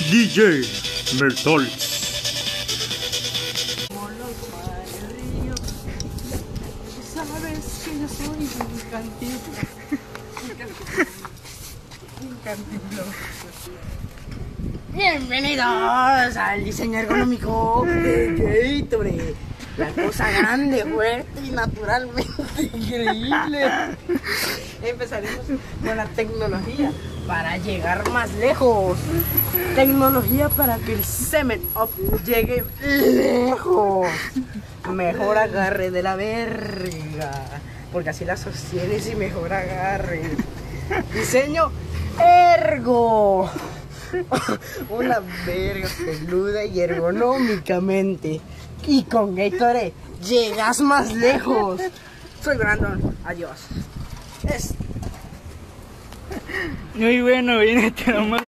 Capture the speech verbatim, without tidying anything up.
D J Mertol. Sabes que yo soy un cantinflas. Un cantinflas. Bienvenidos al diseño ergonómico de Gatorade. La cosa grande, fuerte y naturalmente increíble. Empezaremos con la tecnología para llegar más lejos. Tecnología para que el semen up llegue lejos. Mejor agarre de la verga, porque así la sostienes y mejor agarre. Diseño ergo. Una verga peluda y ergonómicamente. Y con Gatorade llegas más lejos. Soy Brandon, adiós. Es... Muy bueno, viene este nomás.